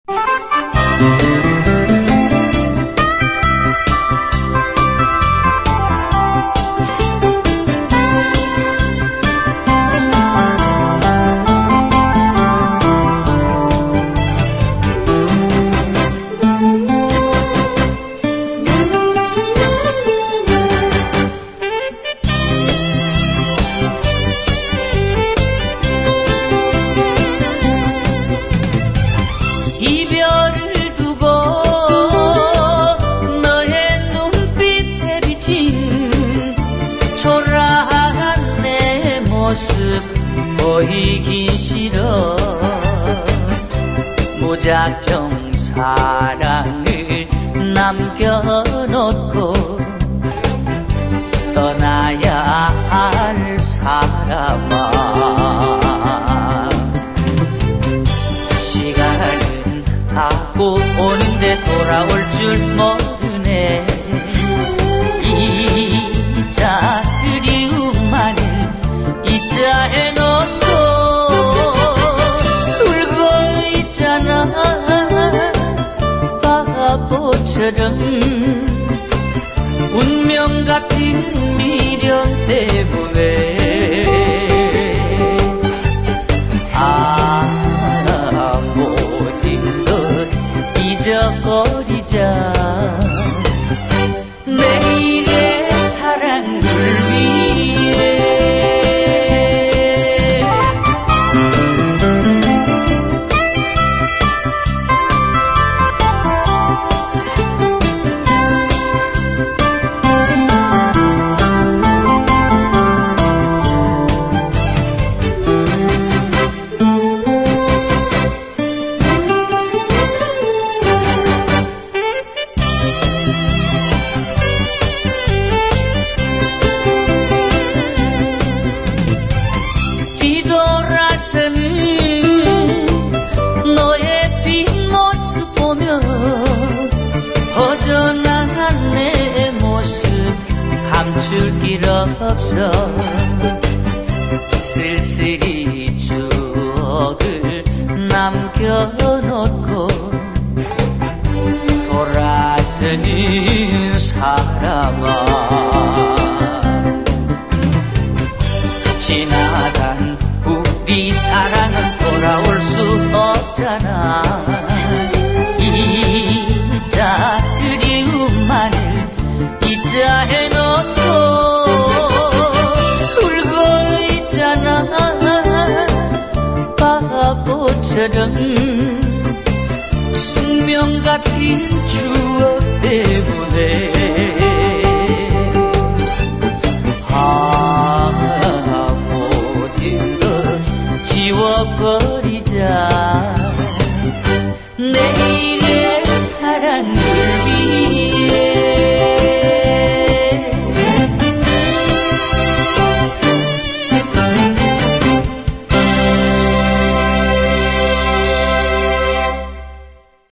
이별을 두고 너의 눈빛에 비친 초라한 내 모습 보이긴 싫어. 무작정 사랑을 남겨놓고 떠나야 할 사람아, 시간은 가고 오는데 돌아올 줄 모르네. 잊자 그리움만을 잊자 해놓고 울고 있잖아. 바보처럼 운명 같은 미련 때문에 모든 것 잊어버리자. 내일의 사랑을 위해 너의 뒷모습 보며 허전한 내 모습 감출 길 없어. 쓸쓸히 추억을 남겨놓고 돌아서는 사람아, 지나간 우리 사랑은 돌아올 수 없잖아. 잊자 그리움만을 잊자 해놓고 울고 있잖아. 바보처럼 숙명 같은 추억 때문에 모든 것 지워버리자. 내일